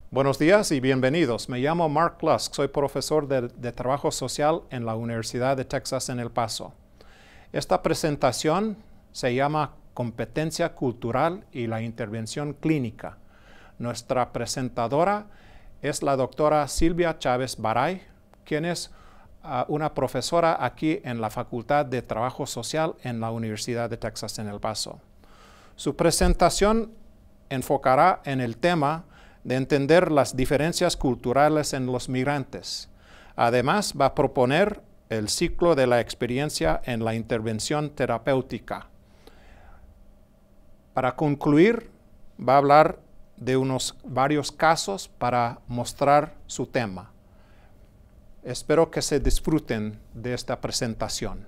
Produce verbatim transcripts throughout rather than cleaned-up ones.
Buenos días y bienvenidos. Me llamo Mark Lusk, soy profesor de, de Trabajo Social en la Universidad de Texas en El Paso. Esta presentación se llama Competencia Cultural y la Intervención Clínica. Nuestra presentadora es la doctora Silvia Chávez Baray, quien es uh, una profesora aquí en la Facultad de Trabajo Social en la Universidad de Texas en El Paso. Su presentación enfocará en el tema de entender las diferencias culturales en los migrantes. Además, va a proponer el ciclo de la experiencia en la intervención terapéutica. Para concluir, va a hablar de unos varios casos para mostrar su tema. Espero que se disfruten de esta presentación.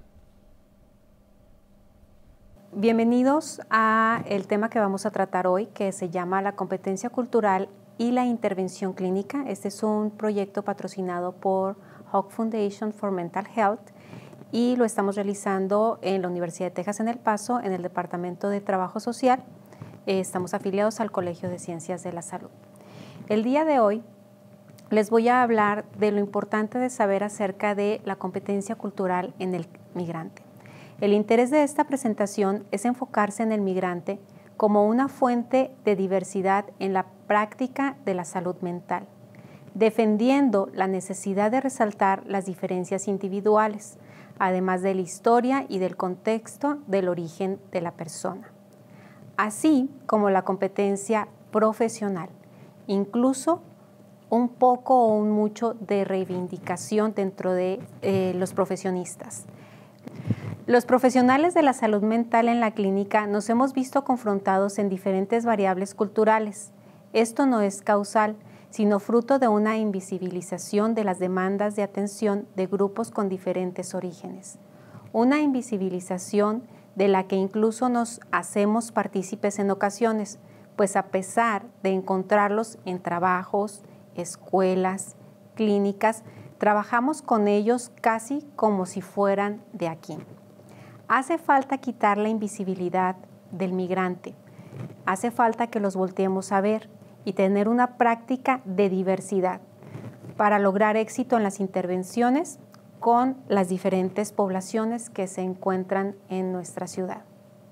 Bienvenidos a el tema que vamos a tratar hoy, que se llama la competencia cultural y la intervención clínica. Este es un proyecto patrocinado por Hawk Foundation for Mental Health y lo estamos realizando en la Universidad de Texas en El Paso, en el Departamento de Trabajo Social. Eh, estamos afiliados al Colegio de Ciencias de la Salud. El día de hoy les voy a hablar de lo importante de saber acerca de la competencia cultural en el migrante. El interés de esta presentación es enfocarse en el migrante como una fuente de diversidad en la práctica de la salud mental, defendiendo la necesidad de resaltar las diferencias individuales, además de la historia y del contexto del origen de la persona, así como la competencia profesional, incluso un poco o un mucho de reivindicación dentro de eh, los profesionistas. Los profesionales de la salud mental en la clínica nos hemos visto confrontados en diferentes variables culturales. Esto no es causal, sino fruto de una invisibilización de las demandas de atención de grupos con diferentes orígenes. Una invisibilización de la que incluso nos hacemos partícipes en ocasiones, pues a pesar de encontrarlos en trabajos, escuelas, clínicas, trabajamos con ellos casi como si fueran de aquí. Hace falta quitar la invisibilidad del migrante. Hace falta que los volteemos a ver y tener una práctica de diversidad para lograr éxito en las intervenciones con las diferentes poblaciones que se encuentran en nuestra ciudad.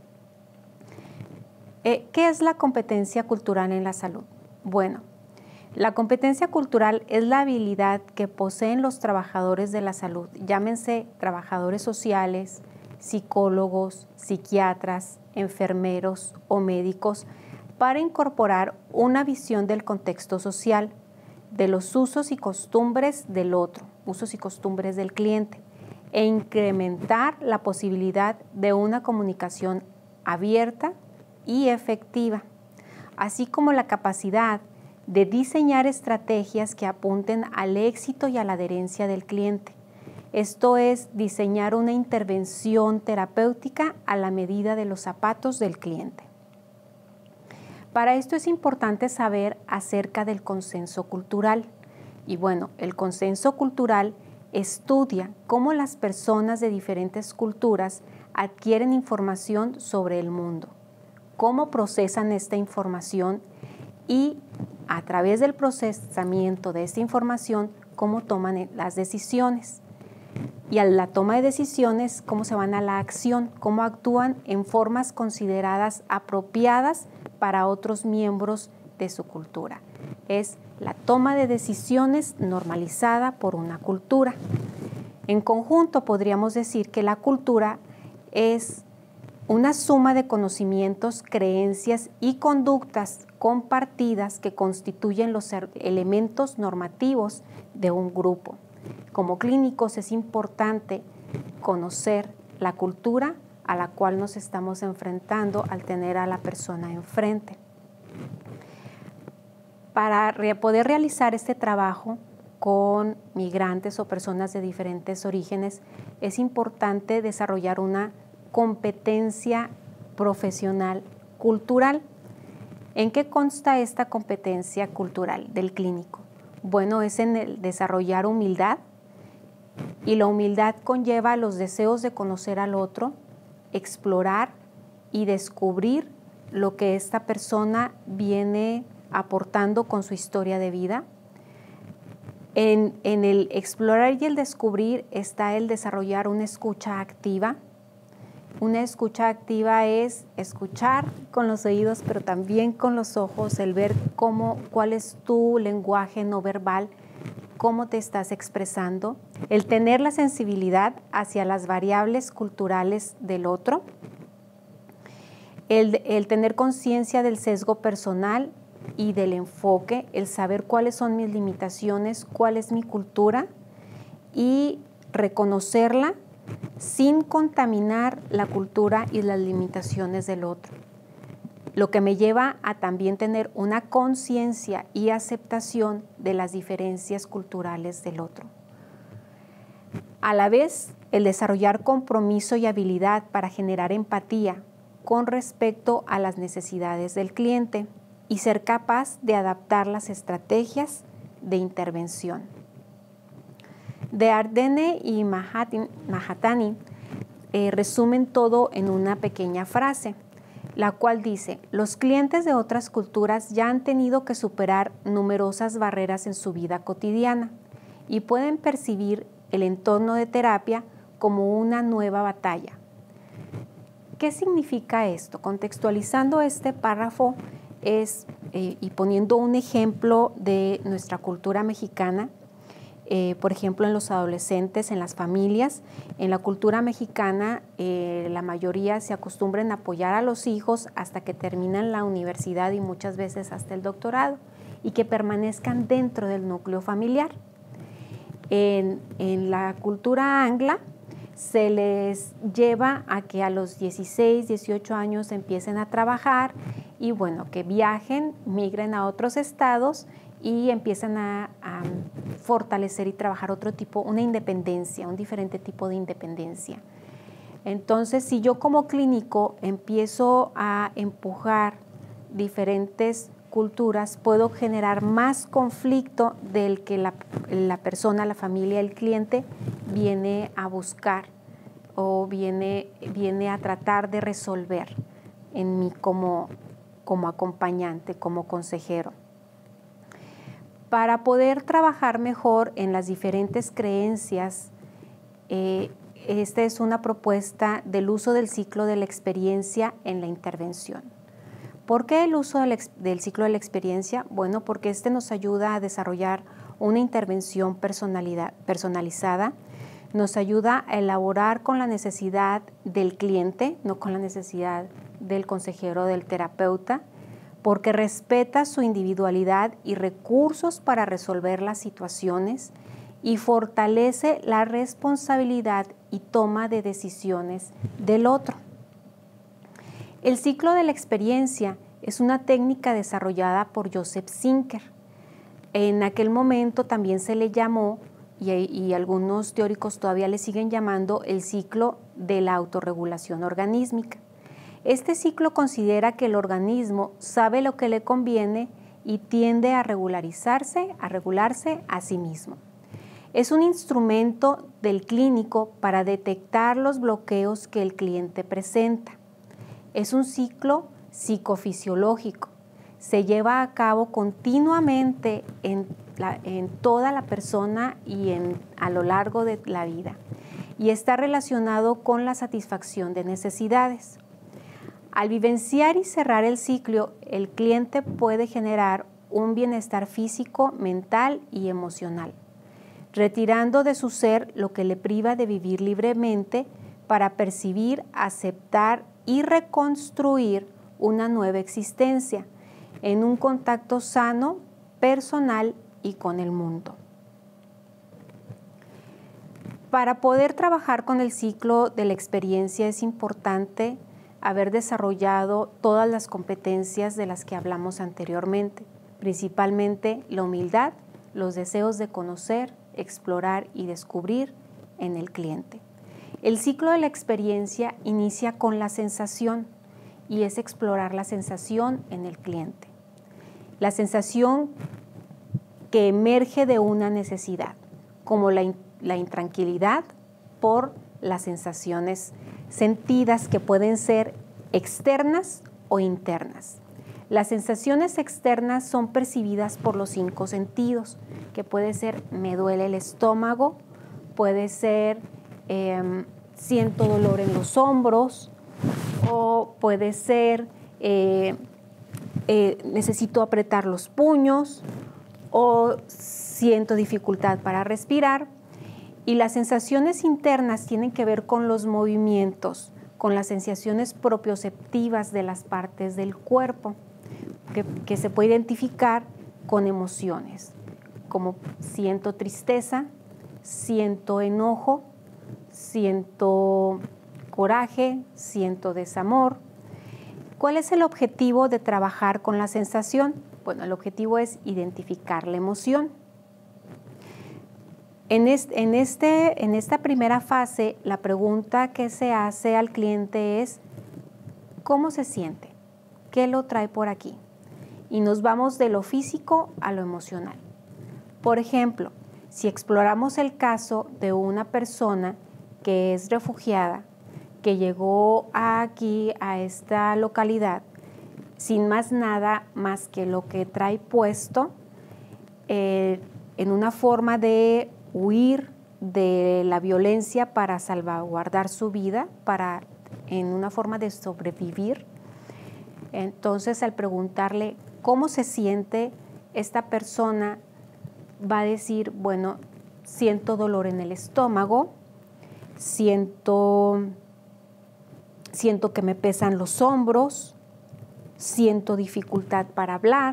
Eh, ¿Qué es la competencia cultural en la salud? Bueno, la competencia cultural es la habilidad que poseen los trabajadores de la salud, llámense trabajadores sociales, psicólogos, psiquiatras, enfermeros o médicos, para incorporar una visión del contexto social, de los usos y costumbres del otro, usos y costumbres del cliente, e incrementar la posibilidad de una comunicación abierta y efectiva, así como la capacidad de diseñar estrategias que apunten al éxito y a la adherencia del cliente. Esto es diseñar una intervención terapéutica a la medida de los zapatos del cliente. Para esto es importante saber acerca del consenso cultural. Y bueno, el consenso cultural estudia cómo las personas de diferentes culturas adquieren información sobre el mundo, cómo procesan esta información y a través del procesamiento de esta información, cómo toman las decisiones. Y a la toma de decisiones, cómo se van a la acción, cómo actúan en formas consideradas apropiadas para otros miembros de su cultura. Es la toma de decisiones normalizada por una cultura. En conjunto, podríamos decir que la cultura es una suma de conocimientos, creencias y conductas compartidas que constituyen los elementos normativos de un grupo. Como clínicos es importante conocer la cultura a la cual nos estamos enfrentando al tener a la persona enfrente. Para poder realizar este trabajo con migrantes o personas de diferentes orígenes, es importante desarrollar una competencia profesional cultural. ¿En qué consta esta competencia cultural del clínico? Bueno, es en el desarrollar humildad, y la humildad conlleva los deseos de conocer al otro, explorar y descubrir lo que esta persona viene aportando con su historia de vida. En, en el explorar y el descubrir está el desarrollar una escucha activa. Una escucha activa es escuchar con los oídos, pero también con los ojos, el ver cómo, cuál es tu lenguaje no verbal, cómo te estás expresando, el tener la sensibilidad hacia las variables culturales del otro, el, el tener conciencia del sesgo personal y del enfoque, el saber cuáles son mis limitaciones, cuál es mi cultura y reconocerla sin contaminar la cultura y las limitaciones del otro. Lo que me lleva a también tener una conciencia y aceptación de las diferencias culturales del otro. A la vez, el desarrollar compromiso y habilidad para generar empatía con respecto a las necesidades del cliente y ser capaz de adaptar las estrategias de intervención. De Ardenne y Mahatani eh, resumen todo en una pequeña frase, la cual dice: los clientes de otras culturas ya han tenido que superar numerosas barreras en su vida cotidiana y pueden percibir el entorno de terapia como una nueva batalla. ¿Qué significa esto? Contextualizando este párrafo es, eh, y poniendo un ejemplo de nuestra cultura mexicana, eh, por ejemplo, en los adolescentes, en las familias, en la cultura mexicana, eh, la mayoría se acostumbran a apoyar a los hijos hasta que terminan la universidad y muchas veces hasta el doctorado, y que permanezcan dentro del núcleo familiar. En, en la cultura angla, se les lleva a que a los dieciséis, dieciocho años empiecen a trabajar y bueno, que viajen, migren a otros estados y empiezan a, a fortalecer y trabajar otro tipo, una independencia, un diferente tipo de independencia. Entonces, si yo como clínico empiezo a empujar diferentes culturas, puedo generar más conflicto del que la, la persona, la familia, el cliente viene a buscar o viene, viene a tratar de resolver en mí como, como acompañante, como consejero. Para poder trabajar mejor en las diferentes creencias, eh, esta es una propuesta del uso del ciclo de la experiencia en la intervención. ¿Por qué el uso del, del ciclo de la experiencia? Bueno, porque este nos ayuda a desarrollar una intervención personalizada, nos ayuda a elaborar con la necesidad del cliente, no con la necesidad del consejero o del terapeuta, porque respeta su individualidad y recursos para resolver las situaciones y fortalece la responsabilidad y toma de decisiones del otro. El ciclo de la experiencia es una técnica desarrollada por Joseph Zinker. En aquel momento también se le llamó, y, y algunos teóricos todavía le siguen llamando, el ciclo de la autorregulación organísmica. Este ciclo considera que el organismo sabe lo que le conviene y tiende a regularizarse, a regularse a sí mismo. Es un instrumento del clínico para detectar los bloqueos que el cliente presenta. Es un ciclo psicofisiológico. Se lleva a cabo continuamente en, la, en toda la persona y en, a lo largo de la vida y está relacionado con la satisfacción de necesidades. Al vivenciar y cerrar el ciclo, el cliente puede generar un bienestar físico, mental y emocional, retirando de su ser lo que le priva de vivir libremente para percibir, aceptar y reconstruir una nueva existencia en un contacto sano, personal y con el mundo. Para poder trabajar con el ciclo de la experiencia es importante haber desarrollado todas las competencias de las que hablamos anteriormente, principalmente la humildad, los deseos de conocer, explorar y descubrir en el cliente. El ciclo de la experiencia inicia con la sensación y es explorar la sensación en el cliente. La sensación que emerge de una necesidad, como la, in- la intranquilidad por las sensaciones sentidas que pueden ser externas o internas. Las sensaciones externas son percibidas por los cinco sentidos, que puede ser me duele el estómago, puede ser eh, siento dolor en los hombros, o puede ser eh, eh, necesito apretar los puños, o siento dificultad para respirar. Y las sensaciones internas tienen que ver con los movimientos, con las sensaciones propioceptivas de las partes del cuerpo, que, que se puede identificar con emociones, como siento tristeza, siento enojo, siento coraje, siento desamor. ¿Cuál es el objetivo de trabajar con la sensación? Bueno, el objetivo es identificar la emoción. En, este, en, este, en esta primera fase, la pregunta que se hace al cliente es, ¿cómo se siente? ¿Qué lo trae por aquí? Y nos vamos de lo físico a lo emocional. Por ejemplo, si exploramos el caso de una persona que es refugiada, que llegó aquí a esta localidad sin más nada más que lo que trae puesto, eh, en una forma de huir de la violencia para salvaguardar su vida, para, en una forma de sobrevivir. Entonces, al preguntarle cómo se siente, esta persona va a decir, bueno, siento dolor en el estómago, siento, siento que me pesan los hombros, siento dificultad para hablar.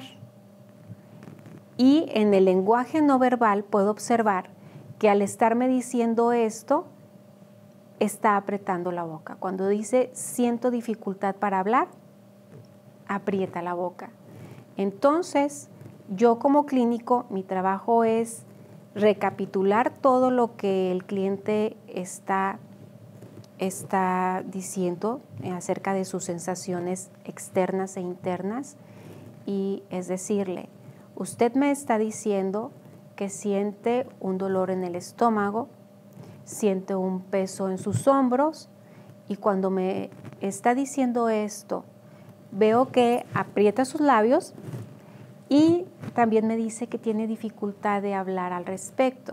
Y en el lenguaje no verbal puedo observar que al estarme diciendo esto, está apretando la boca. Cuando dice siento dificultad para hablar, aprieta la boca. Entonces, yo como clínico, mi trabajo es recapitular todo lo que el cliente está, está diciendo acerca de sus sensaciones externas e internas, y es decirle, usted me está diciendo que siente un dolor en el estómago, siente un peso en sus hombros, y cuando me está diciendo esto, veo que aprieta sus labios y también me dice que tiene dificultad de hablar al respecto.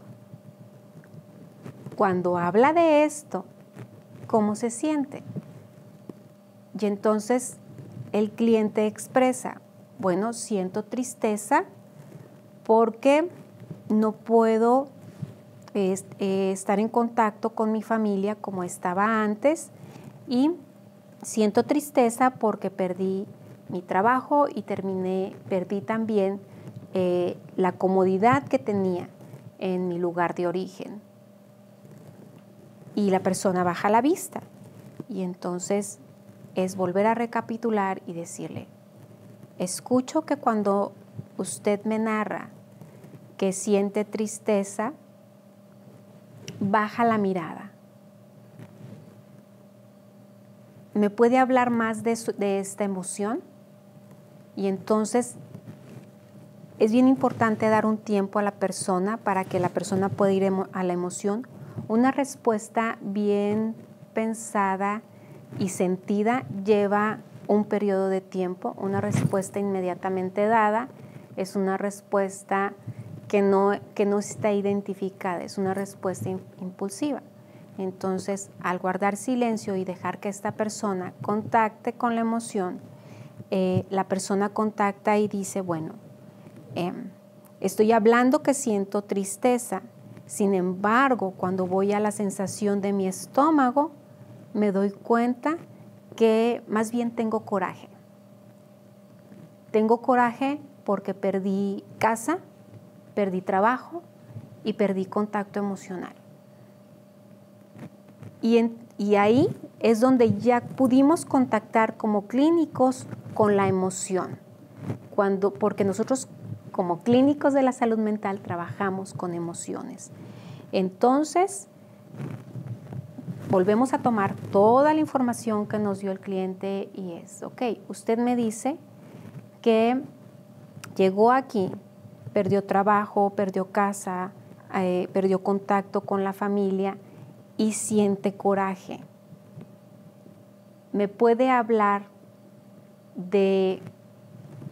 Cuando habla de esto, ¿cómo se siente? Y entonces el cliente expresa, bueno, siento tristeza porque no puedo eh, eh, estar en contacto con mi familia como estaba antes, y siento tristeza porque perdí mi trabajo y terminé, perdí también eh, la comodidad que tenía en mi lugar de origen. Y la persona baja la vista, y entonces es volver a recapitular y decirle, escucho que cuando usted me narra que siente tristeza, baja la mirada. ¿Me puede hablar más de, su, de esta emoción? Y entonces es bien importante dar un tiempo a la persona para que la persona pueda ir a la emoción. Una respuesta bien pensada y sentida lleva un periodo de tiempo. Una respuesta inmediatamente dada es una respuesta que no, que no está identificada, es una respuesta impulsiva. Entonces, al guardar silencio y dejar que esta persona contacte con la emoción, eh, la persona contacta y dice, bueno, eh, estoy hablando que siento tristeza, sin embargo, cuando voy a la sensación de mi estómago, me doy cuenta que más bien tengo coraje. Tengo coraje porque perdí casa, perdí trabajo y perdí contacto emocional. Y, en, y ahí es donde ya pudimos contactar como clínicos con la emoción, cuando, porque nosotros como clínicos de la salud mental trabajamos con emociones. Entonces, volvemos a tomar toda la información que nos dio el cliente y es, ok, usted me dice que llegó aquí, perdió trabajo, perdió casa, eh, perdió contacto con la familia y siente coraje. ¿Me puede hablar de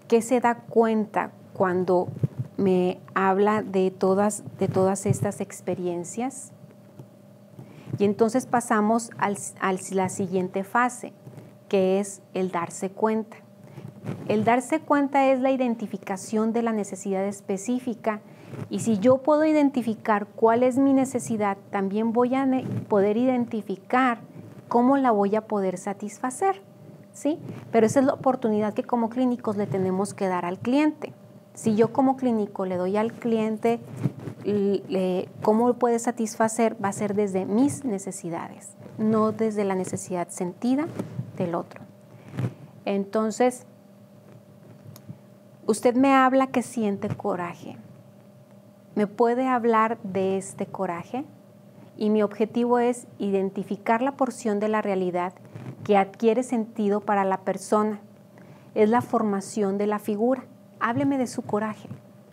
¿qué se da cuenta cuando me habla de todas, de todas estas experiencias? Y entonces pasamos a la siguiente fase, que es el darse cuenta. El darse cuenta es la identificación de la necesidad específica, y si yo puedo identificar cuál es mi necesidad, también voy a poder identificar cómo la voy a poder satisfacer, ¿sí? Pero esa es la oportunidad que como clínicos le tenemos que dar al cliente. Si yo como clínico le doy al cliente le, cómo lo puede satisfacer, va a ser desde mis necesidades, no desde la necesidad sentida del otro. Entonces, usted me habla que siente coraje. ¿Me puede hablar de este coraje? Y mi objetivo es identificar la porción de la realidad que adquiere sentido para la persona. Es la formación de la figura. Hábleme de su coraje.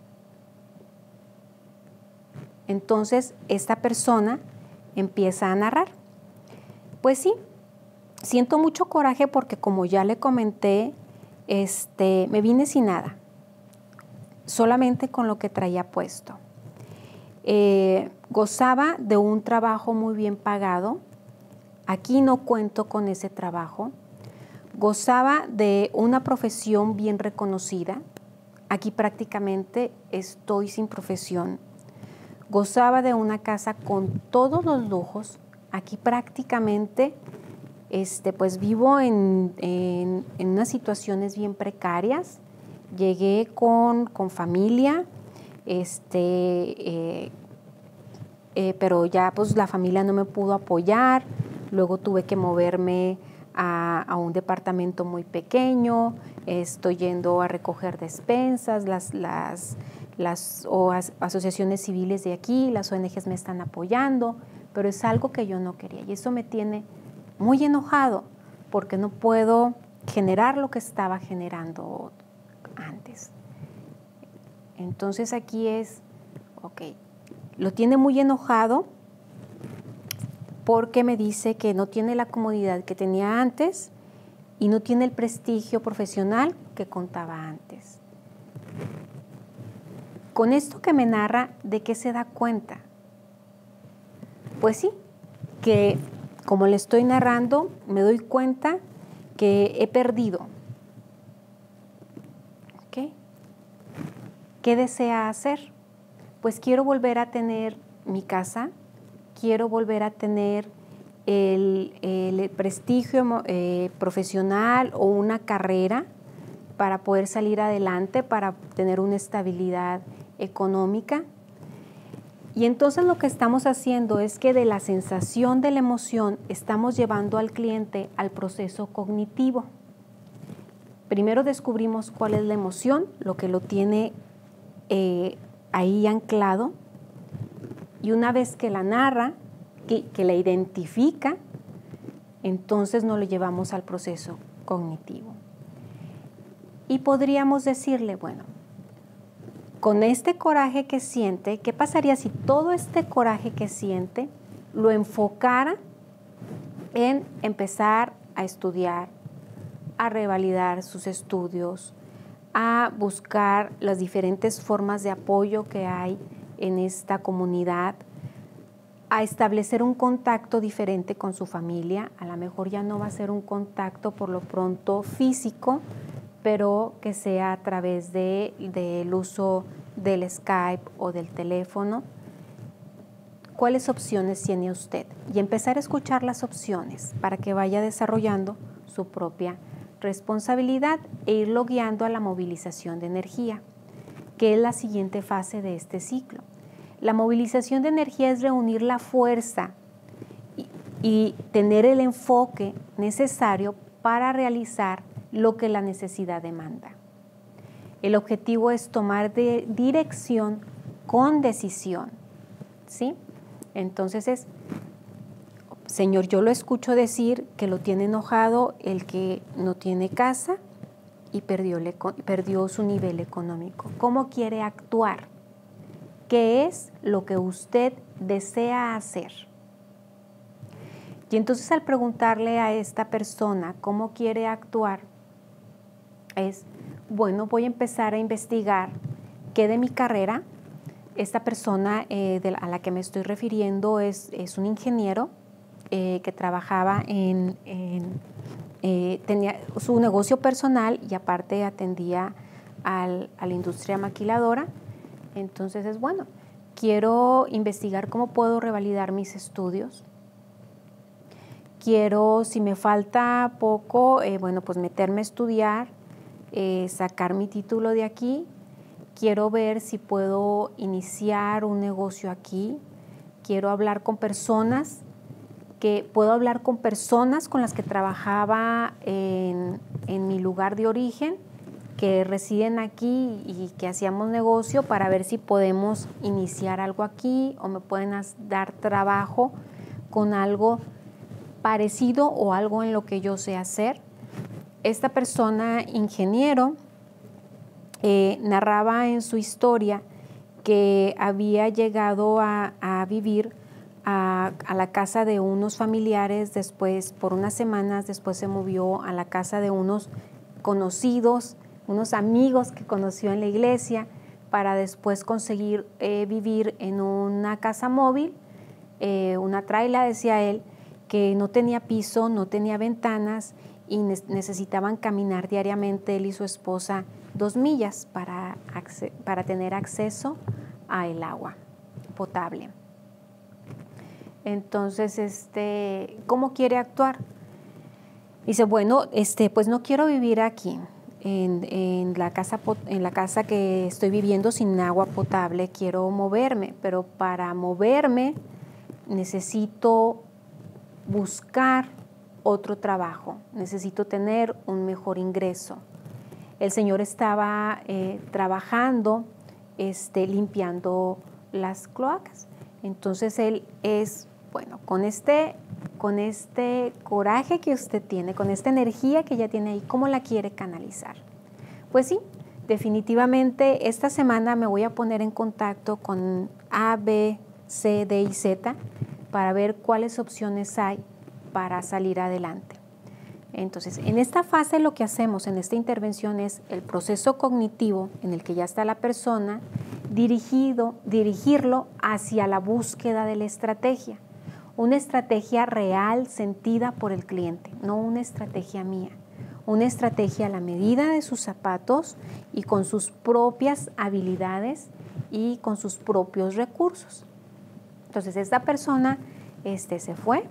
Entonces, esta persona empieza a narrar. Pues sí, siento mucho coraje porque, como ya le comenté, este, me vine sin nada, solamente con lo que traía puesto. Eh, gozaba de un trabajo muy bien pagado. Aquí no cuento con ese trabajo. Gozaba de una profesión bien reconocida. Aquí prácticamente estoy sin profesión. Gozaba de una casa con todos los lujos. Aquí prácticamente este, pues vivo en, en, en unas situaciones bien precarias. Llegué con, con familia, este, eh, eh, pero ya pues la familia no me pudo apoyar. Luego tuve que moverme a, a un departamento muy pequeño. Estoy yendo a recoger despensas, las, las, las o as, asociaciones civiles de aquí, las O N Ges me están apoyando, pero es algo que yo no quería y eso me tiene muy enojado porque no puedo generar lo que estaba generando antes. Entonces aquí es, ok, lo tiene muy enojado porque me dice que no tiene la comodidad que tenía antes y no tiene el prestigio profesional que contaba antes. Con esto que me narra, ¿de qué se da cuenta? Pues sí, que como le estoy narrando, me doy cuenta que he perdido. ¿Okay? ¿Qué desea hacer? Pues quiero volver a tener mi casa, quiero volver a tener el, el prestigio eh, profesional o una carrera para poder salir adelante, para tener una estabilidad económica. Y entonces lo que estamos haciendo es que de la sensación de la emoción estamos llevando al cliente al proceso cognitivo. Primero descubrimos cuál es la emoción, lo que lo tiene eh, ahí anclado, y una vez que la narra, que, que la identifica, entonces nos lo llevamos al proceso cognitivo. Y podríamos decirle, bueno, con este coraje que siente, ¿qué pasaría si todo este coraje que siente lo enfocara en empezar a estudiar, a revalidar sus estudios, a buscar las diferentes formas de apoyo que hay en esta comunidad, a establecer un contacto diferente con su familia? A lo mejor ya no va a ser un contacto por lo pronto físico, pero que sea a través de, del uso del Skype o del teléfono. ¿Cuáles opciones tiene usted? Y empezar a escuchar las opciones para que vaya desarrollando su propia responsabilidad e irlo guiando a la movilización de energía, que es la siguiente fase de este ciclo. La movilización de energía es reunir la fuerza y, y tener el enfoque necesario para realizar lo que la necesidad demanda. El objetivo es tomar de dirección con decisión, ¿sí? Entonces es, señor, yo lo escucho decir que lo tiene enojado el que no tiene casa y perdió, le, perdió su nivel económico. ¿Cómo quiere actuar? ¿Qué es lo que usted desea hacer? Y entonces al preguntarle a esta persona cómo quiere actuar, es bueno, voy a empezar a investigar qué de mi carrera. Esta persona eh, de la, a la que me estoy refiriendo es, es un ingeniero eh, que trabajaba en, en eh, tenía su negocio personal y aparte atendía al, a la industria maquiladora. Entonces es bueno, quiero investigar cómo puedo revalidar mis estudios. Quiero, si me falta poco, eh, bueno, pues meterme a estudiar, eh, sacar mi título de aquí. Quiero ver si puedo iniciar un negocio aquí. Quiero hablar con personas, que puedo hablar con personas con las que trabajaba en, en mi lugar de origen, que residen aquí y que hacíamos negocio, para ver si podemos iniciar algo aquí o me pueden dar trabajo con algo parecido o algo en lo que yo sé hacer. Esta persona, ingeniero, eh, narraba en su historia que había llegado a, a vivir a, a la casa de unos familiares, después por unas semanas, después se movió a la casa de unos conocidos, unos amigos que conoció en la iglesia, para después conseguir eh, vivir en una casa móvil, eh, una traila, decía él, que no tenía piso, no tenía ventanas y ne- necesitaban caminar diariamente él y su esposa dos millas para, para tener acceso al agua potable. Entonces, este, ¿cómo quiere actuar? Dice, bueno, este, pues no quiero vivir aquí, en, en, la casa, en la casa que estoy viviendo sin agua potable, quiero moverme, pero para moverme necesito buscar otro trabajo, necesito tener un mejor ingreso. El señor estaba eh, trabajando, este, limpiando las cloacas. Entonces él es, bueno, con este, con este coraje que usted tiene, con esta energía que ya tiene ahí, ¿cómo la quiere canalizar? Pues sí, definitivamente esta semana me voy a poner en contacto con A, B, C, D y Z para ver cuáles opciones hay para salir adelante. Entonces, en esta fase lo que hacemos en esta intervención es el proceso cognitivo en el que ya está la persona, dirigido, dirigirlo hacia la búsqueda de la estrategia. Una estrategia real sentida por el cliente, no una estrategia mía. Una estrategia a la medida de sus zapatos y con sus propias habilidades y con sus propios recursos. Entonces, esta persona este, se fue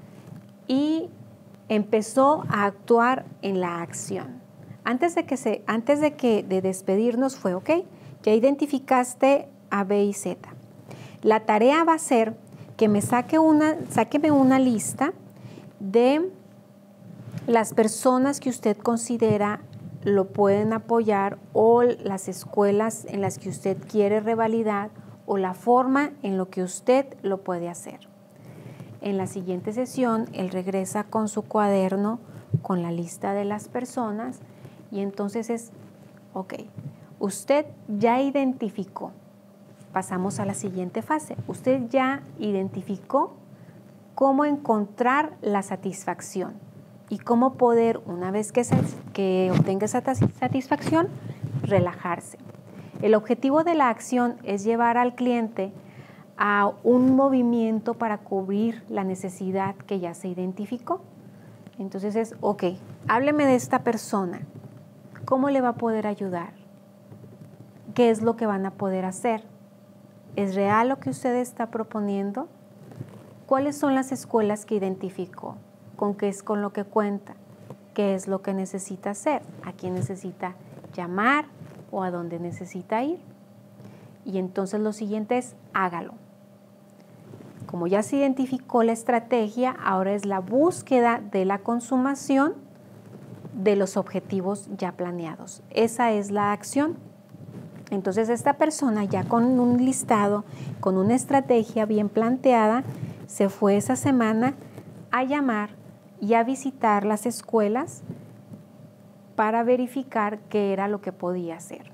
y empezó a actuar en la acción. Antes de que, se, antes de, que de despedirnos fue, ok, ya identificaste a B y Z. La tarea va a ser que me saque una, sáqueme una lista de las personas que usted considera lo pueden apoyar o las escuelas en las que usted quiere revalidar o la forma en lo que usted lo puede hacer. En la siguiente sesión, él regresa con su cuaderno, con la lista de las personas y entonces es, ok, usted ya identificó, pasamos a la siguiente fase, usted ya identificó cómo encontrar la satisfacción y cómo poder, una vez que, se, que obtenga esa satisfacción, relajarse. El objetivo de la acción es llevar al cliente a un movimiento para cubrir la necesidad que ya se identificó. Entonces es, ok, hábleme de esta persona, ¿cómo le va a poder ayudar? ¿Qué es lo que van a poder hacer? ¿Es real lo que usted está proponiendo? ¿Cuáles son las escuelas que identificó? ¿Con qué es con lo que cuenta? ¿Qué es lo que necesita hacer? ¿A quién necesita llamar o a dónde necesita ir? Y entonces lo siguiente es, hágalo. Como ya se identificó la estrategia, ahora es la búsqueda de la consumación de los objetivos ya planeados. Esa es la acción. Entonces esta persona ya con un listado, con una estrategia bien planteada, se fue esa semana a llamar y a visitar las escuelas para verificar qué era lo que podía hacer.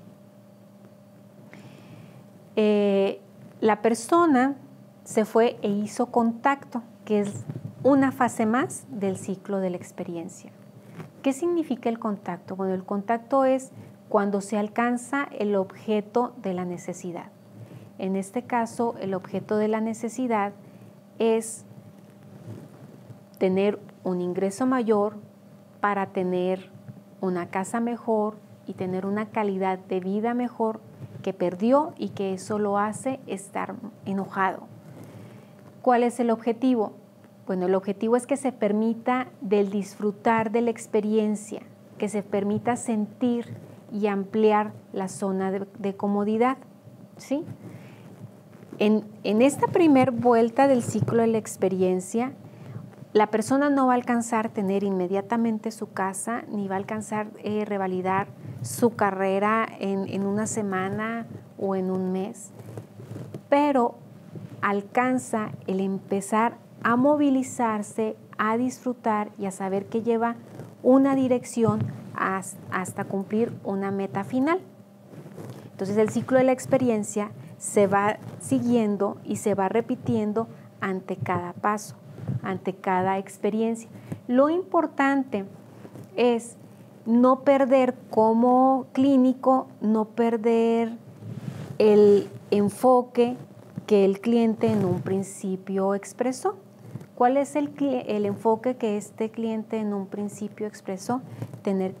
Eh, la persona se fue e hizo contacto, que es una fase más del ciclo de la experiencia. ¿Qué significa el contacto? Bueno, el contacto es cuando se alcanza el objeto de la necesidad. En este caso, el objeto de la necesidad es tener un ingreso mayor para tener una casa mejor y tener una calidad de vida mejor que perdió y que eso lo hace estar enojado. ¿Cuál es el objetivo? Bueno, el objetivo es que se permita del disfrutar de la experiencia, que se permita sentir y ampliar la zona de, de comodidad, ¿sí? En, en esta primera vuelta del ciclo de la experiencia, la persona no va a alcanzar a tener inmediatamente su casa, ni va a alcanzar a eh, revalidar su carrera en, en una semana o en un mes, pero alcanza el empezar a movilizarse, a disfrutar y a saber que lleva una dirección hasta cumplir una meta final. Entonces el ciclo de la experiencia se va siguiendo y se va repitiendo ante cada paso, ante cada experiencia. Lo importante es no perder como clínico, no perder el enfoque que el cliente en un principio expresó. ¿Cuál es el, el enfoque que este cliente en un principio expresó? Tener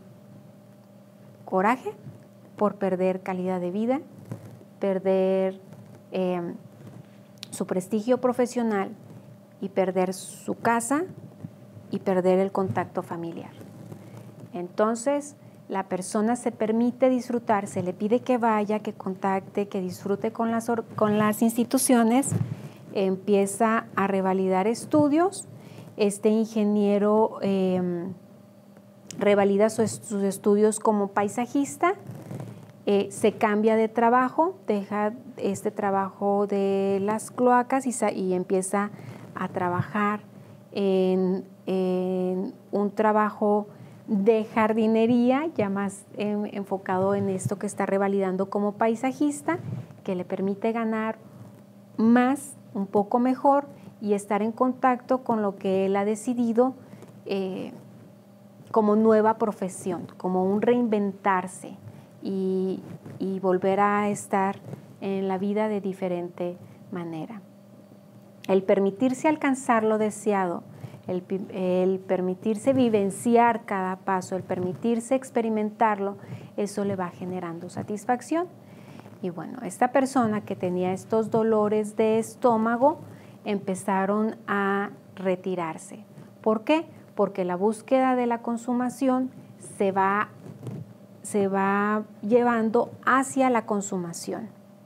coraje por perder calidad de vida, perder eh, su prestigio profesional y perder su casa y perder el contacto familiar. Entonces, la persona se permite disfrutar, se le pide que vaya, que contacte, que disfrute con las, con las instituciones, empieza a revalidar estudios. Este ingeniero eh, revalida sus, sus estudios como paisajista, eh, se cambia de trabajo, deja este trabajo de las cloacas y, y empieza a trabajar en, en un trabajo de jardinería, ya más eh, enfocado en esto que está revalidando como paisajista, que le permite ganar más, un poco mejor y estar en contacto con lo que él ha decidido eh, como nueva profesión, como un reinventarse y, y volver a estar en la vida de diferente manera. El permitirse alcanzar lo deseado, El, el permitirse vivenciar cada paso, el permitirse experimentarlo, eso le va generando satisfacción. Y bueno, esta persona que tenía estos dolores de estómago empezaron a retirarse. ¿Por qué? Porque la búsqueda de la consumación se va, se va llevando hacia la consumación.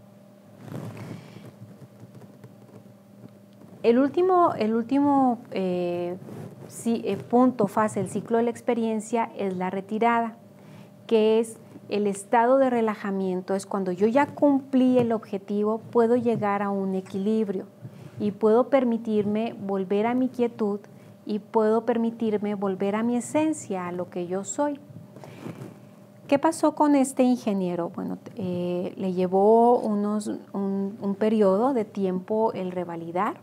El último, el último eh, sí, eh, punto, fase del ciclo de la experiencia es la retirada, que es el estado de relajamiento. Es cuando yo ya cumplí el objetivo, puedo llegar a un equilibrio y puedo permitirme volver a mi quietud y puedo permitirme volver a mi esencia, a lo que yo soy. ¿Qué pasó con este ingeniero? Bueno, eh, le llevó unos, un, un periodo de tiempo el revalidar.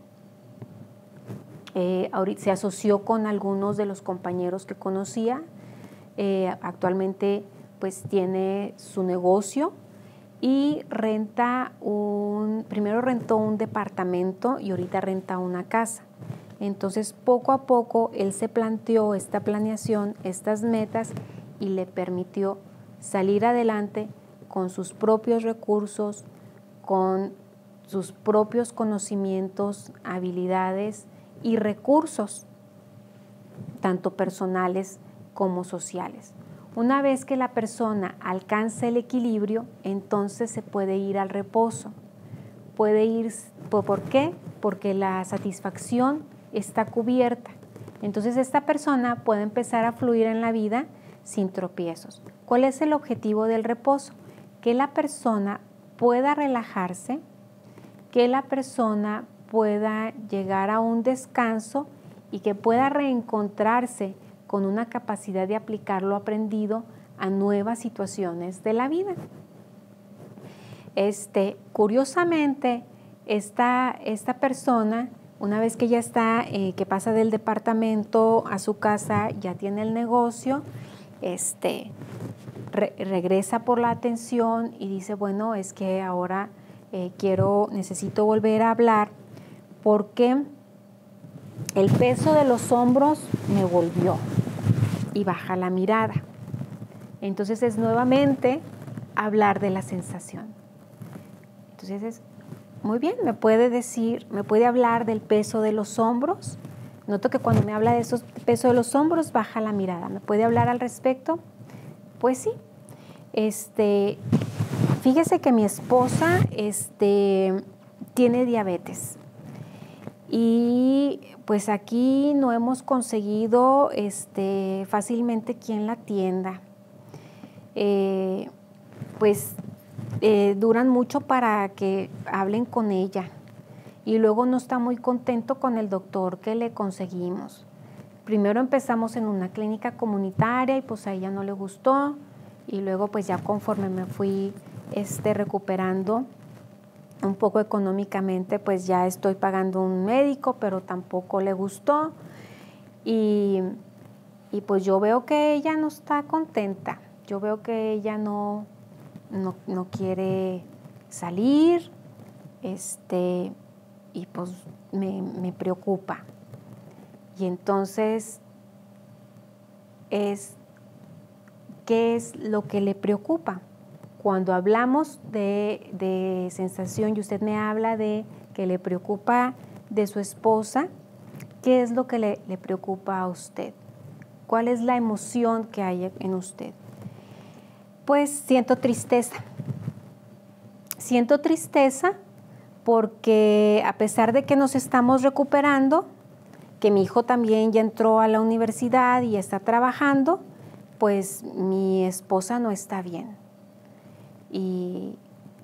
Eh, ahorita se asoció con algunos de los compañeros que conocía. Eh, actualmente pues tiene su negocio y renta un, primero rentó un departamento y ahorita renta una casa. Entonces poco a poco él se planteó esta planeación, estas metas y le permitió salir adelante con sus propios recursos, con sus propios conocimientos, habilidades y recursos, tanto personales como sociales. Una vez que la persona alcanza el equilibrio, entonces se puede ir al reposo. Puede ir, ¿por qué? Porque la satisfacción está cubierta. Entonces esta persona puede empezar a fluir en la vida sin tropiezos. ¿Cuál es el objetivo del reposo? Que la persona pueda relajarse, que la persona pueda llegar a un descanso y que pueda reencontrarse con una capacidad de aplicar lo aprendido a nuevas situaciones de la vida. Este, curiosamente, esta, esta persona, una vez que ya está, eh, que pasa del departamento a su casa, ya tiene el negocio, este, re regresa por la atención y dice, bueno, es que ahora eh, quiero, necesito volver a hablar porque el peso de los hombros me volvió, y baja la mirada. Entonces es nuevamente hablar de la sensación. Entonces es, muy bien, me puede decir, me puede hablar del peso de los hombros. Noto que cuando me habla de esos peso de los hombros, baja la mirada. ¿Me puede hablar al respecto? Pues sí. Este, fíjese que mi esposa este, tiene diabetes. Y pues aquí no hemos conseguido este, fácilmente quien la atienda. Eh, pues eh, duran mucho para que hablen con ella. Y luego no está muy contento con el doctor que le conseguimos. Primero empezamos en una clínica comunitaria y pues a ella no le gustó. Y luego pues ya conforme me fui este, recuperando un poco económicamente, pues ya estoy pagando un médico, pero tampoco le gustó. Y, y pues yo veo que ella no está contenta. Yo veo que ella no, no, no quiere salir, este, y pues me, me preocupa. Y entonces, es, ¿qué es lo que le preocupa? Cuando hablamos de, de sensación y usted me habla de que le preocupa de su esposa, ¿qué es lo que le, le preocupa a usted? ¿Cuál es la emoción que hay en usted? Pues siento tristeza. Siento tristeza porque a pesar de que nos estamos recuperando, que mi hijo también ya entró a la universidad y está trabajando, pues mi esposa no está bien. Y,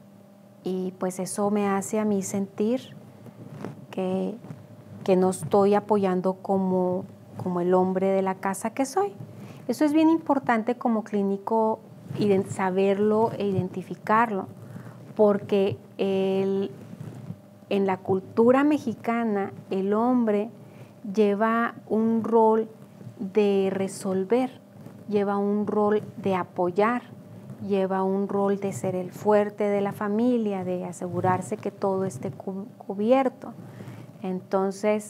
y pues eso me hace a mí sentir que, que no estoy apoyando como, como el hombre de la casa que soy. Eso es bien importante como clínico saberlo e identificarlo, porque el, en la cultura mexicana el hombre lleva un rol de resolver, lleva un rol de apoyar, lleva un rol de ser el fuerte de la familia, de asegurarse que todo esté cubierto. Entonces,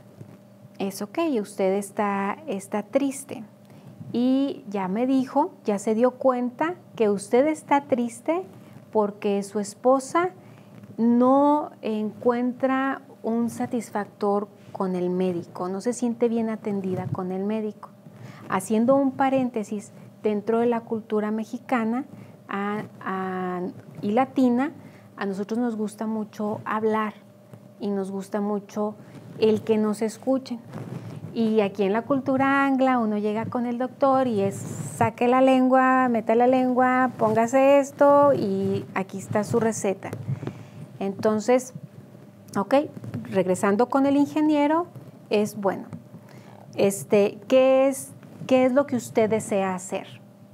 es ok, usted está, está triste. Y ya me dijo, ya se dio cuenta que usted está triste porque su esposa no encuentra un satisfactor con el médico, no se siente bien atendida con el médico. Haciendo un paréntesis, dentro de la cultura mexicana a, a, y latina, a nosotros nos gusta mucho hablar y nos gusta mucho el que nos escuchen. Y aquí en la cultura angla uno llega con el doctor y es saque la lengua, meta la lengua, póngase esto y aquí está su receta. Entonces, ok, regresando con el ingeniero, es bueno, este, ¿qué es, qué es lo que usted desea hacer?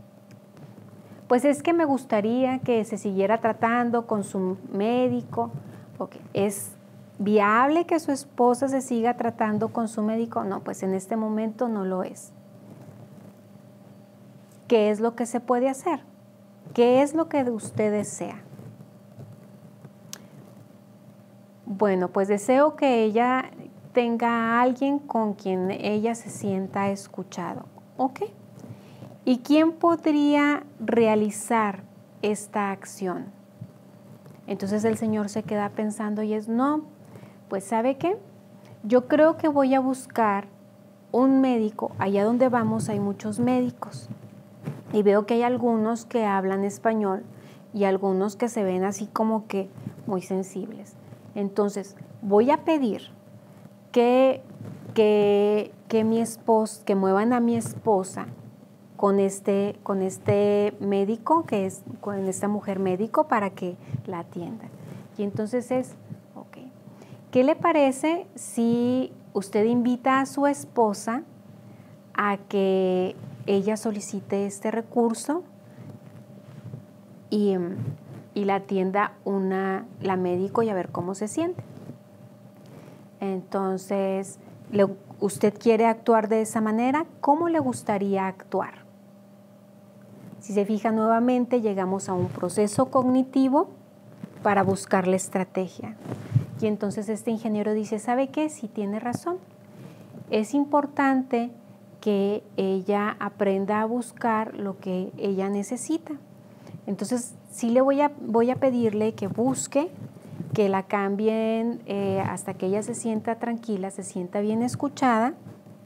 Pues es que me gustaría que se siguiera tratando con su médico. Okay. ¿Es viable que su esposa se siga tratando con su médico? No, pues en este momento no lo es. ¿Qué es lo que se puede hacer? ¿Qué es lo que usted desea? Bueno, pues deseo que ella tenga a alguien con quien ella se sienta escuchado. ¿Ok? ¿Y quién podría realizar esta acción? Entonces el Señor se queda pensando y es, no, pues ¿sabe qué? Yo creo que voy a buscar un médico. Allá donde vamos hay muchos médicos. Y veo que hay algunos que hablan español y algunos que se ven así como que muy sensibles. Entonces voy a pedir que, que, que mi esposa, que muevan a mi esposa con este, con este médico, que es con esta mujer médico para que la atienda. Y entonces es, ok, ¿qué le parece si usted invita a su esposa a que ella solicite este recurso y, y la atienda una, la médico y a ver cómo se siente? Entonces, le, ¿usted quiere actuar de esa manera? ¿Cómo le gustaría actuar? Si se fija nuevamente, llegamos a un proceso cognitivo para buscar la estrategia. Y entonces este ingeniero dice, ¿sabe qué? Sí tiene razón. Es importante que ella aprenda a buscar lo que ella necesita. Entonces, sí le voy a, voy a pedirle que busque, que la cambien eh, hasta que ella se sienta tranquila, se sienta bien escuchada.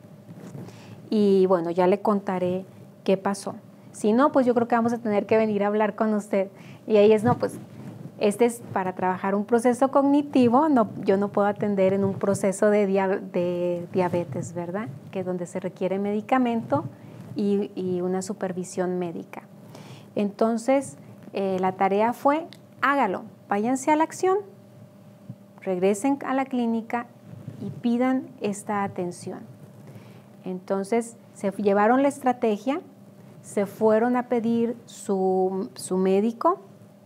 Y bueno, ya le contaré qué pasó. Si no, pues yo creo que vamos a tener que venir a hablar con usted. Y ahí es, no, pues este es para trabajar un proceso cognitivo, no, yo no puedo atender en un proceso de, dia de diabetes, ¿verdad? Que es donde se requiere medicamento y, y una supervisión médica. Entonces, eh, la tarea fue, hágalo, váyanse a la acción, regresen a la clínica y pidan esta atención. Entonces, se llevaron la estrategia, se fueron a pedir su, su médico.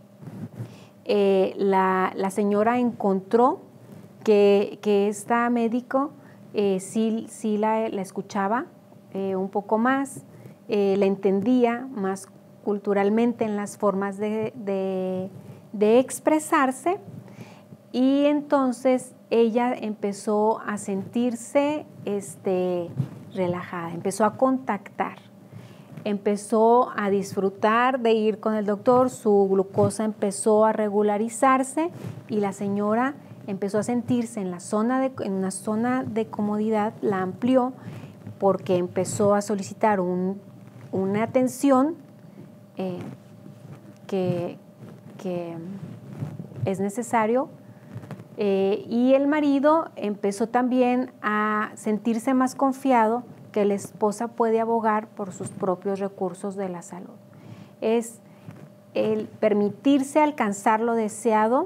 Eh, la, la señora encontró que, que esta médico eh, sí, sí la, la escuchaba eh, un poco más, eh, la entendía más culturalmente en las formas de, de, de expresarse, y entonces ella empezó a sentirse este, relajada, empezó a contactar, empezó a disfrutar de ir con el doctor, su glucosa empezó a regularizarse y la señora empezó a sentirse en, la zona de, en una zona de comodidad, la amplió porque empezó a solicitar un, una atención eh, que, que es necesario. Eh, y el marido empezó también a sentirse más confiado que la esposa puede abogar por sus propios recursos de la salud. Es el permitirse alcanzar lo deseado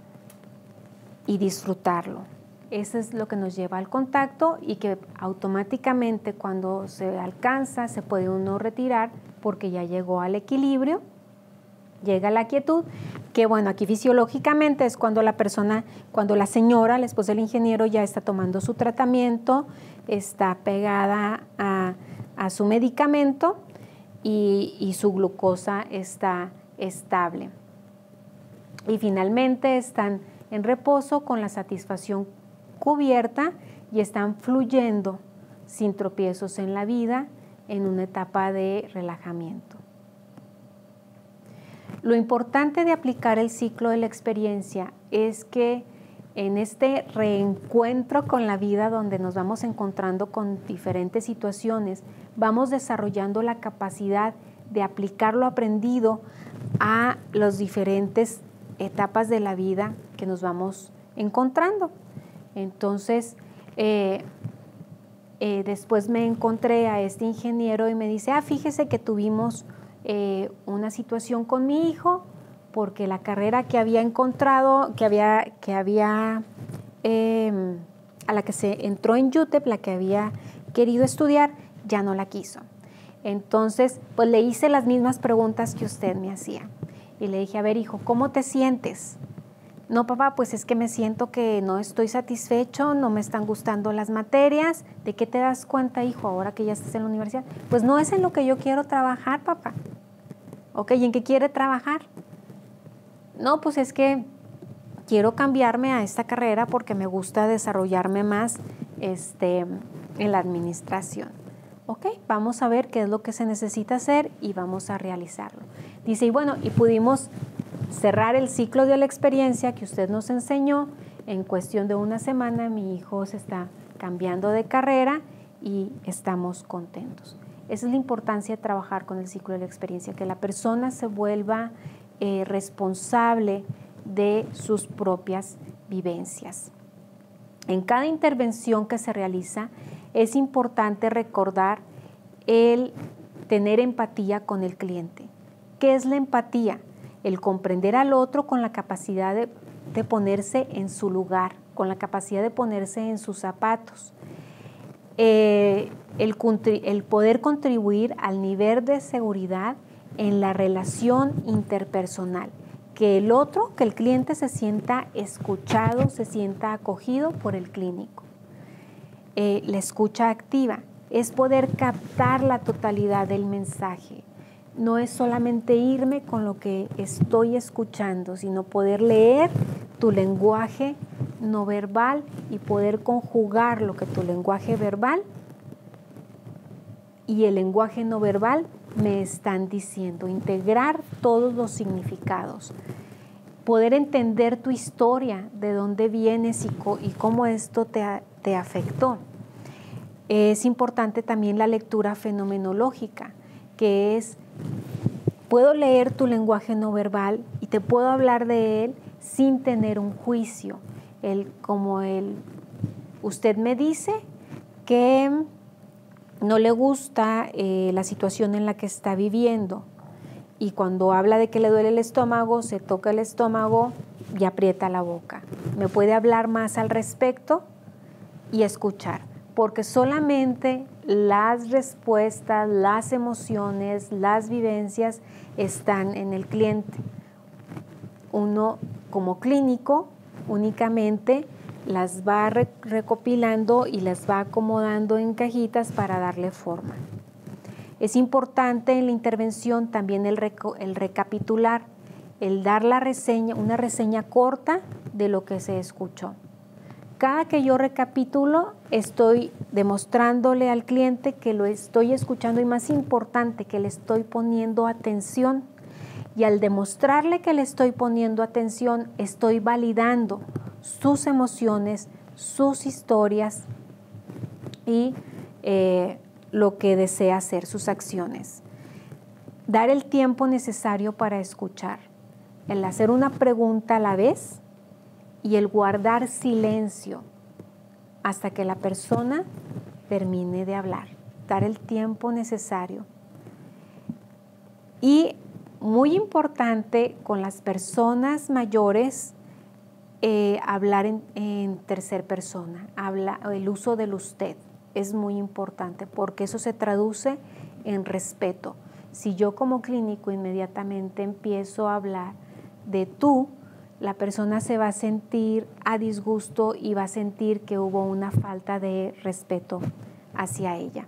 y disfrutarlo. Eso es lo que nos lleva al contacto, y que automáticamente cuando se alcanza se puede uno retirar porque ya llegó al equilibrio, llega la quietud, que bueno, aquí fisiológicamente es cuando la persona, cuando la señora, la esposa del ingeniero, ya está tomando su tratamiento, está pegada a, a su medicamento y, y su glucosa está estable. Y finalmente están en reposo con la satisfacción cubierta y están fluyendo sin tropiezos en la vida en una etapa de relajamiento. Lo importante de aplicar el ciclo de la experiencia es que en este reencuentro con la vida, donde nos vamos encontrando con diferentes situaciones, vamos desarrollando la capacidad de aplicar lo aprendido a las diferentes etapas de la vida que nos vamos encontrando. Entonces, eh, eh, después me encontré a este ingeniero y me dice, ah, fíjese que tuvimos eh, una situación con mi hijo, porque la carrera que había encontrado, que había, que había eh, a la que se entró en U T E P, la que había querido estudiar, ya no la quiso. Entonces, pues le hice las mismas preguntas que usted me hacía. Y le dije, a ver, hijo, ¿cómo te sientes? No, papá, pues es que me siento que no estoy satisfecho, no me están gustando las materias. ¿De qué te das cuenta, hijo, ahora que ya estás en la universidad? Pues no es en lo que yo quiero trabajar, papá. Ok, ¿y en qué quiere trabajar? No, pues es que quiero cambiarme a esta carrera porque me gusta desarrollarme más este, en la administración. Ok, vamos a ver qué es lo que se necesita hacer y vamos a realizarlo. Dice, y bueno, y pudimos cerrar el ciclo de la experiencia que usted nos enseñó. En cuestión de una semana mi hijo se está cambiando de carrera y estamos contentos. Esa es la importancia de trabajar con el ciclo de la experiencia, que la persona se vuelva eh, responsable de sus propias vivencias. En cada intervención que se realiza es importante recordar el tener empatía con el cliente. ¿Qué es la empatía? El comprender al otro con la capacidad de, de ponerse en su lugar, con la capacidad de ponerse en sus zapatos. Eh, el, el poder contribuir al nivel de seguridad en la relación interpersonal. Que el otro, que el cliente se sienta escuchado, se sienta acogido por el clínico. Eh, la escucha activa es poder captar la totalidad del mensaje. no es solamente irme con lo que estoy escuchando, sino poder leer tu lenguaje no verbal y poder conjugar lo que tu lenguaje verbal y el lenguaje no verbal me están diciendo, integrar todos los significados, poder entender tu historia, de dónde vienes y, y cómo esto te, te afectó. Es importante también la lectura fenomenológica, que es, puedo leer tu lenguaje no verbal y te puedo hablar de él sin tener un juicio. El, como el, usted me dice que no le gusta eh, la situación en la que está viviendo y cuando habla de que le duele el estómago, se toca el estómago y aprieta la boca. ¿Me puede hablar más al respecto? Y escuchar, porque solamente las respuestas, las emociones, las vivencias están en el cliente. Uno como clínico únicamente las va recopilando y las va acomodando en cajitas para darle forma. Es importante en la intervención también el, reco el recapitular, el dar la reseña, una reseña corta de lo que se escuchó. Cada que yo recapitulo, estoy demostrándole al cliente que lo estoy escuchando y, más importante, que le estoy poniendo atención. Y al demostrarle que le estoy poniendo atención, estoy validando sus emociones, sus historias y eh, lo que desea hacer, sus acciones. Dar el tiempo necesario para escuchar, el hacer una pregunta a la vez y el guardar silencio hasta que la persona termine de hablar. Dar el tiempo necesario. Y muy importante con las personas mayores, eh, hablar en, en tercer persona, habla, el uso del usted es muy importante porque eso se traduce en respeto. Si yo como clínico inmediatamente empiezo a hablar de tú, la persona se va a sentir a disgusto y va a sentir que hubo una falta de respeto hacia ella.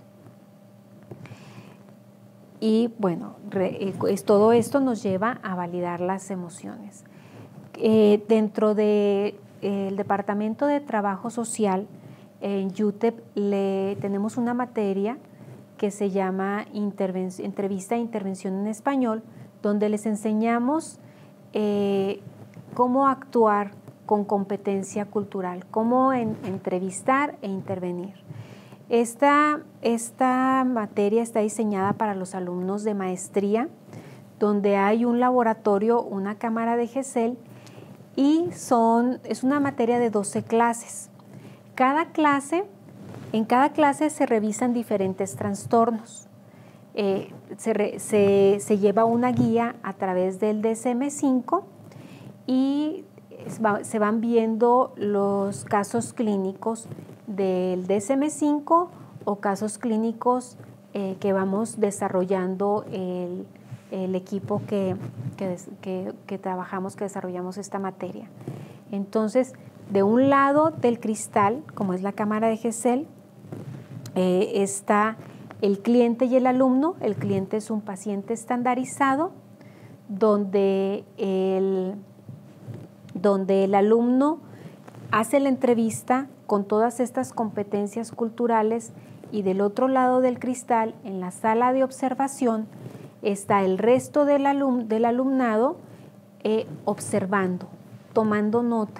Y bueno, re, es, todo esto nos lleva a validar las emociones. Eh, dentro del de, eh, Departamento de Trabajo Social, en U T E P le, tenemos una materia que se llama Entrevista e Intervención en Español, donde les enseñamos eh, cómo actuar con competencia cultural, cómo en, entrevistar e intervenir. Esta, esta materia está diseñada para los alumnos de maestría, donde hay un laboratorio, una cámara de Gesell, y son, es una materia de doce clases. Cada clase, en cada clase se revisan diferentes trastornos. Eh, se, re, se, se lleva una guía a través del D S M cinco y se van viendo los casos clínicos del D S M cinco o casos clínicos eh, que vamos desarrollando el, el equipo que, que, que, que trabajamos, que desarrollamos esta materia. Entonces, de un lado del cristal, como es la cámara de Gesell, eh, está el cliente y el alumno. El cliente es un paciente estandarizado donde el, donde el alumno hace la entrevista con todas estas competencias culturales y del otro lado del cristal, en la sala de observación, está el resto del, alum, del alumnado eh, observando, tomando nota.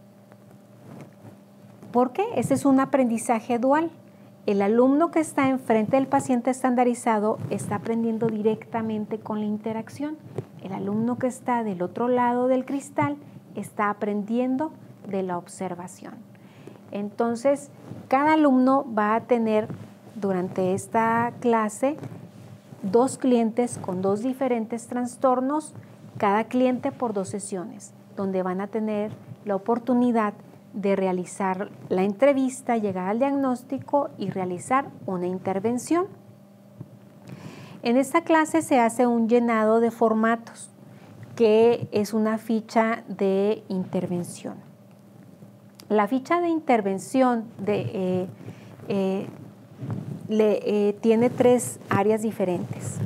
¿Por qué? Ese es un aprendizaje dual. El alumno que está enfrente del paciente estandarizado está aprendiendo directamente con la interacción. El alumno que está del otro lado del cristal está aprendiendo de la observación. Entonces, cada alumno va a tener durante esta clase dos clientes con dos diferentes trastornos, cada cliente por dos sesiones, donde van a tener la oportunidad de realizar la entrevista, llegar al diagnóstico y realizar una intervención. En esta clase se hace un llenado de formatos, que es una ficha de intervención. La ficha de intervención de, eh, eh, le, eh, tiene tres áreas diferentes.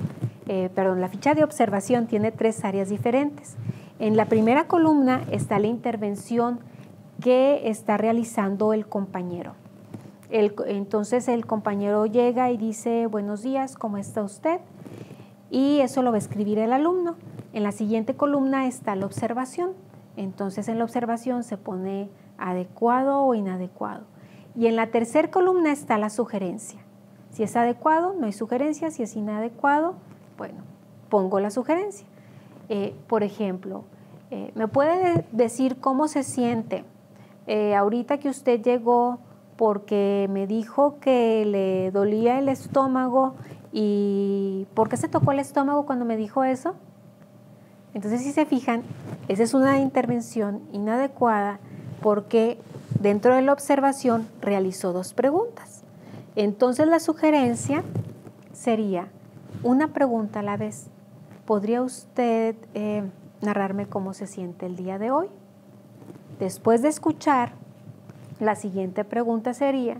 eh, perdón, la ficha de observación tiene tres áreas diferentes. En la primera columna está la intervención que está realizando el compañero. El, entonces el compañero llega y dice, buenos días, ¿cómo está usted? Y eso lo va a escribir el alumno. En la siguiente columna está la observación. Entonces en la observación se pone adecuado o inadecuado. Y en la tercera columna está la sugerencia. Si es adecuado, no hay sugerencia. Si es inadecuado, bueno, pongo la sugerencia. Eh, por ejemplo, eh, ¿me puede decir cómo se siente eh, ahorita que usted llegó porque me dijo que le dolía el estómago y ¿por qué se tocó el estómago cuando me dijo eso? Entonces, si se fijan, esa es una intervención inadecuada porque dentro de la observación realizó dos preguntas. Entonces, la sugerencia sería una pregunta a la vez. ¿Podría usted eh, narrarme cómo se siente el día de hoy? Después de escuchar, la siguiente pregunta sería,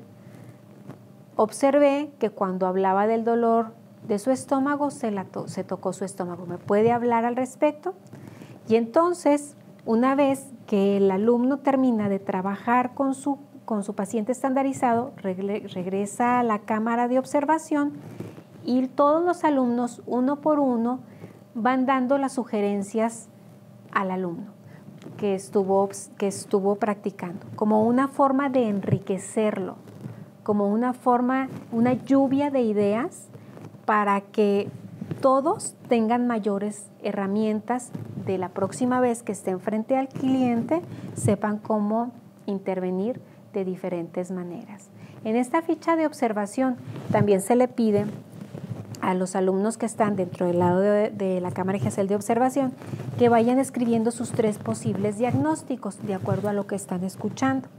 observé que cuando hablaba del dolor de su estómago, se, la to se tocó su estómago. ¿Me puede hablar al respecto? Y entonces, una vez que el alumno termina de trabajar con su, con su paciente estandarizado, regre regresa a la cámara de observación y todos los alumnos, uno por uno, van dando las sugerencias al alumno que estuvo, que estuvo practicando, como una forma de enriquecerlo, como una forma, una lluvia de ideas para que todos tengan mayores herramientas de la próxima vez que estén frente al cliente, sepan cómo intervenir de diferentes maneras. En esta ficha de observación también se le pide a los alumnos que están dentro del lado de, de la cámara Gesell de observación que vayan escribiendo sus tres posibles diagnósticos de acuerdo a lo que están escuchando.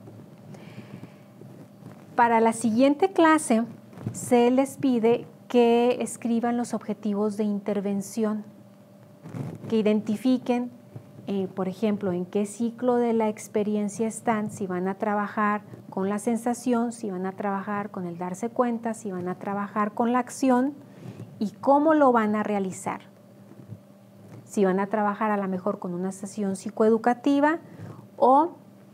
Para la siguiente clase se les pide que escriban los objetivos de intervención, que identifiquen, eh, por ejemplo, en qué ciclo de la experiencia están, si van a trabajar con la sensación, si van a trabajar con el darse cuenta, si van a trabajar con la acción y cómo lo van a realizar. Si van a trabajar a lo mejor con una sesión psicoeducativa o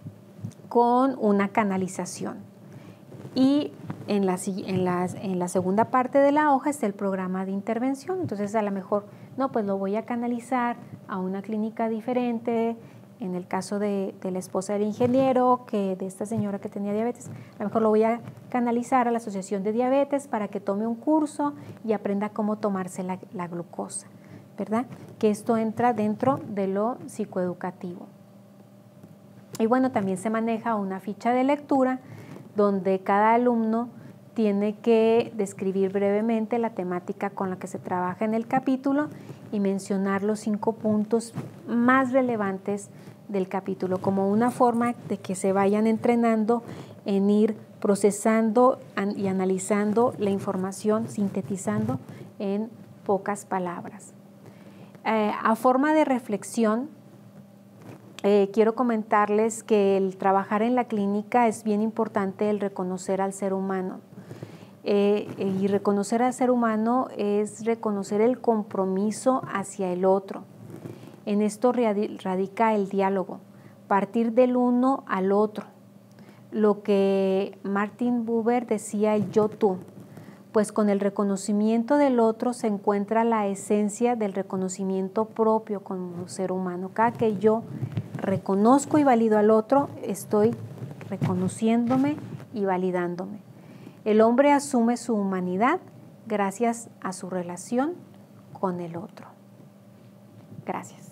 con una canalización. Y en la, en, la, en la segunda parte de la hoja está el programa de intervención. Entonces, a lo mejor, no, pues lo voy a canalizar a una clínica diferente. En el caso de, de la esposa del ingeniero, que de esta señora que tenía diabetes, a lo mejor lo voy a canalizar a la Asociación de Diabetes para que tome un curso y aprenda cómo tomarse la, la glucosa, ¿verdad? Que esto entra dentro de lo psicoeducativo. Y bueno, también se maneja una ficha de lectura donde cada alumno tiene que describir brevemente la temática con la que se trabaja en el capítulo y mencionar los cinco puntos más relevantes del capítulo, como una forma de que se vayan entrenando en ir procesando y analizando la información, sintetizando en pocas palabras. Eh, a forma de reflexión, Eh, quiero comentarles que el trabajar en la clínica es bien importante el reconocer al ser humano. Eh, y reconocer al ser humano es reconocer el compromiso hacia el otro. En esto radica el diálogo, partir del uno al otro. Lo que Martin Buber decía, el yo-tú, pues con el reconocimiento del otro se encuentra la esencia del reconocimiento propio como ser humano. Cada que yo reconozco y valido al otro, estoy reconociéndome y validándome. El hombre asume su humanidad gracias a su relación con el otro. Gracias.